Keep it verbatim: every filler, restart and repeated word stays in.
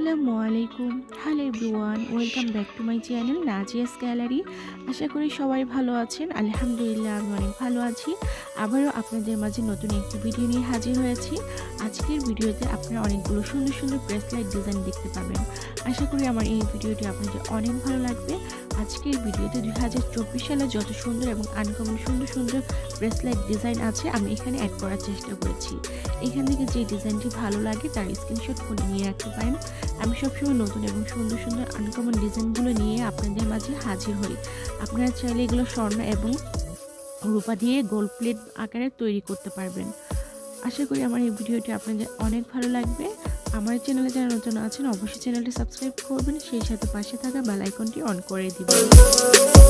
আসসালামু আলাইকুম। Hello everyone, welcome back to my channel Nazia's gallery. আশা করি সবাই ভালো আছেন। আলহামদুলিল্লাহ আমি অনেক ভালো আছি। আবারও আপনাদের মাঝে নতুন একটি ভিডিও নিয়ে হাজির হয়েছি। আজকের ভিডিওতে আপনারা অনেকগুলো সুন্দর সুন্দর ব্রেসলেট ডিজাইন দেখতে পাবেন। আশা করি আমার এই ভিডিওটি আপনাদের অনেক ভালো লাগবে। আজকের ভিডিওতে দুই হাজার চব্বিশ সালে যত সুন্দর এবং আনকমন সুন্দর সুন্দর ব্রেসলেট ডিজাইন আছে আমি এখানে অ্যাড করার চেষ্টা করেছি। এখান থেকে যে ডিজাইনটি ভালো লাগে তার স্ক্রিনশট করে নিয়ে রাখতে পারেন। আমি সবসময় নতুন এবং সুন্দর সুন্দর আনকমন ডিজাইনগুলো নিয়ে আপনাদের মাঝে হাজির হই। আপনারা চাইলে এগুলো স্বর্ণ এবং রূপা দিয়ে গোল্ড প্লেট আকারে তৈরি করতে পারবেন। আশা করি আমার এই ভিডিওটি আপনাদের অনেক ভালো লাগবে। আমার চ্যানেলে যারা নতুন আছেন অবশ্যই চ্যানেলটি সাবস্ক্রাইব করবেন, সেই সাথে পাশে থাকা বেল আইকনটি অন করে দিবেন।